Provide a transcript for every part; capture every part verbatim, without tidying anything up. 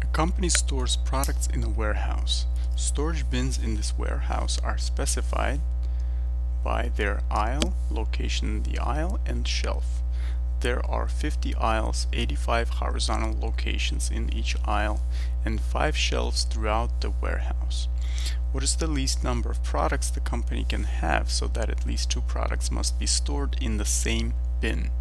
company stores products in a warehouse. Storage bins in this warehouse are specified by their aisle, location in the aisle, and shelf. There are fifty aisles, eighty-five horizontal locations in each aisle, and five shelves throughout the warehouse. What is the least number of products the company can have so that at least two products must be stored in the same bin?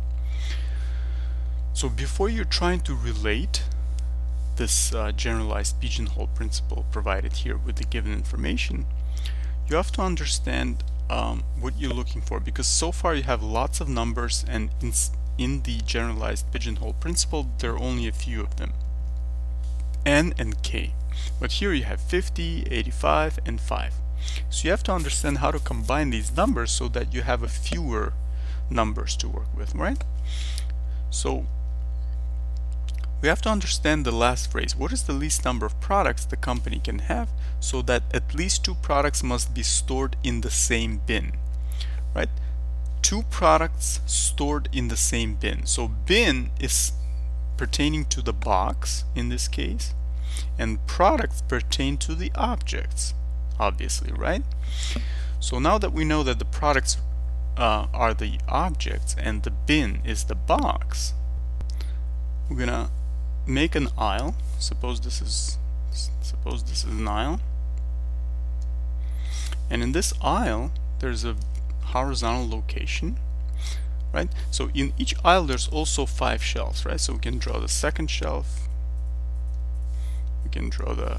So before you're trying to relate this uh, generalized pigeonhole principle provided here with the given information, you have to understand um, what you're looking for, because so far you have lots of numbers, and in, in the generalized pigeonhole principle there are only a few of them, n and k. But here you have fifty, eighty-five, and five. So you have to understand how to combine these numbers so that you have a fewer numbers to work with, right? So we have to understand the last phrase. What is the least number of products the company can have so that at least two products must be stored in the same bin, right? Two products stored in the same bin. So bin is pertaining to the box in this case, and products pertain to the objects, obviously, right? So now that we know that the products uh, are the objects and the bin is the box, we're gonna make an aisle. Suppose this is suppose this is an aisle, and in this aisle there's a horizontal location, right? So in each aisle there's also five shelves, right? So we can draw the second shelf, we can draw the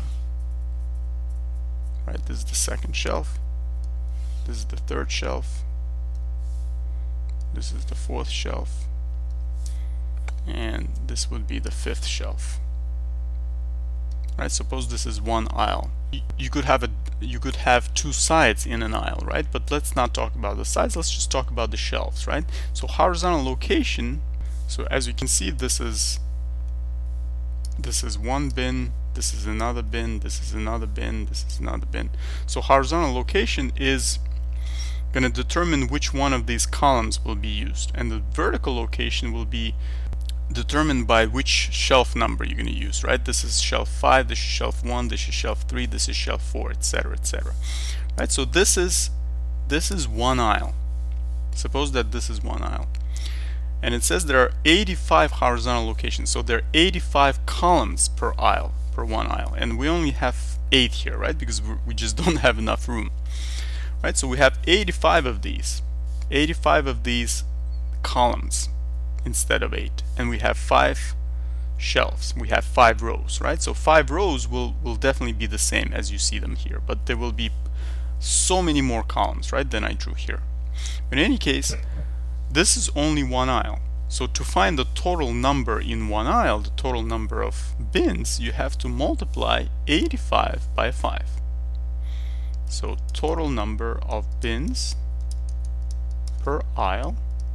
right this is the second shelf, this is the third shelf, this is the fourth shelf, and this would be the fifth shelf, right? Suppose this is one aisle. You, you could have a you could have two sides in an aisle, right? But let's not talk about the sides, let's just talk about the shelves, right? So horizontal location, so as you can see, this is this is one bin, this is another bin, this is another bin, this is another bin. So horizontal location is going to determine which one of these columns will be used, and the vertical location will be determined by which shelf number you're going to use, right? This is shelf five, this is shelf one, this is shelf three, this is shelf four, etc, etc, right? So this is this is one aisle. Suppose that this is one aisle, and it says there are eighty-five horizontal locations, so there are eighty-five columns per aisle, per one aisle, and we only have eight here, right? Because we just don't have enough room, right? So we have eighty-five of these eighty-five of these columns instead of eight, and we have five shelves, we have five rows, right? So five rows will will definitely be the same as you see them here, but there will be so many more columns, right, than I drew here. But in any case, this is only one aisle, so to find the total number in one aisle, the total number of bins, you have to multiply eighty-five by five. So total number of bins per aisle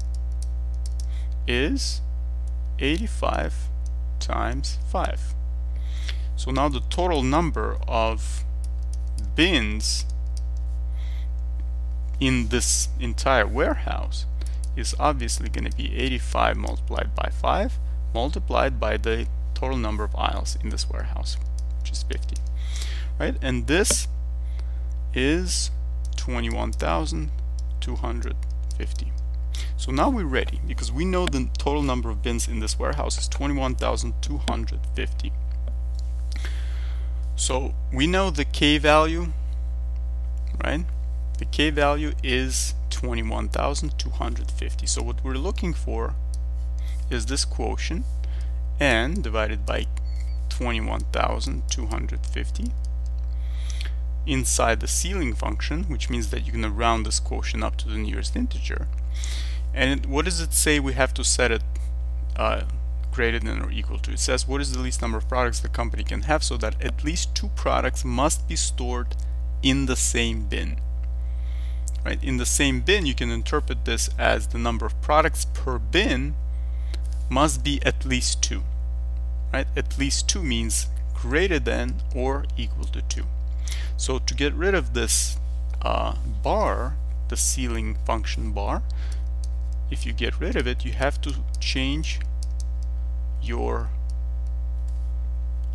is eighty-five times five. So now the total number of bins in this entire warehouse is obviously going to be eighty-five multiplied by five multiplied by the total number of aisles in this warehouse, which is fifty, right? And this is twenty-one thousand two hundred fifty. So now we're ready, because we know the total number of bins in this warehouse is twenty-one thousand two hundred fifty. So we know the K value, right? The K value is twenty-one thousand two hundred fifty. So what we're looking for is this quotient, n divided by twenty-one thousand two hundred fifty inside the ceiling function, which means that you're going to round this quotient up to the nearest integer. And what does it say we have to set it uh, greater than or equal to? It says what is the least number of products the company can have so that at least two products must be stored in the same bin, right? In the same bin, you can interpret this as the number of products per bin must be at least two, right? At least two means greater than or equal to two. So to get rid of this uh, bar, the ceiling function bar, if you get rid of it, you have to change your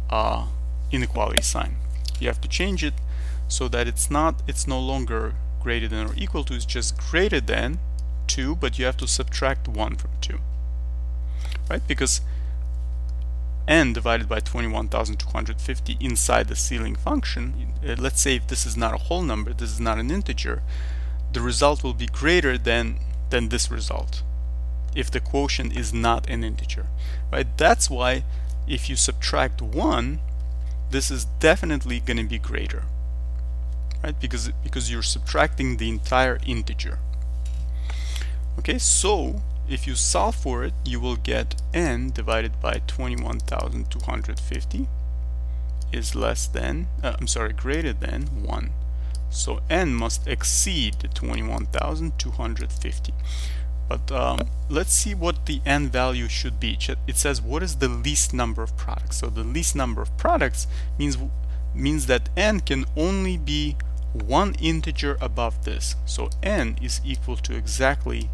uh, inequality sign. You have to change it so that it's not it's no longer greater than or equal to, it's just greater than two, but you have to subtract one from two, right? Because n divided by twenty-one thousand two hundred fifty inside the ceiling function, uh, let's say if this is not a whole number, this is not an integer, the result will be greater than than this result if the quotient is not an integer, right? That's why if you subtract one, this is definitely going to be greater, right? Because because you're subtracting the entire integer. Okay, so if you solve for it, you will get n divided by twenty-one thousand two hundred fifty is less than, uh, I'm sorry, greater than one. So n must exceed the twenty-one thousand two hundred fifty. But um, let's see what the n value should be. It says what is the least number of products. So the least number of products means means that n can only be one integer above this. So n is equal to exactly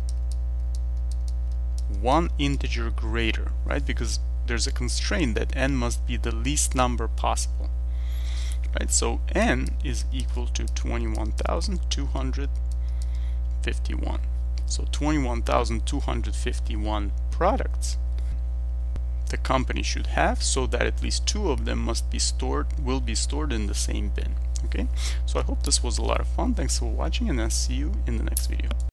one integer greater, right? Because there's a constraint that n must be the least number possible, right? So n is equal to twenty-one thousand two hundred fifty-one. So twenty-one thousand two hundred fifty-one products the company should have, so that at least two of them must be stored will be stored in the same bin. Okay, so I hope this was a lot of fun. Thanks for watching, and I'll see you in the next video.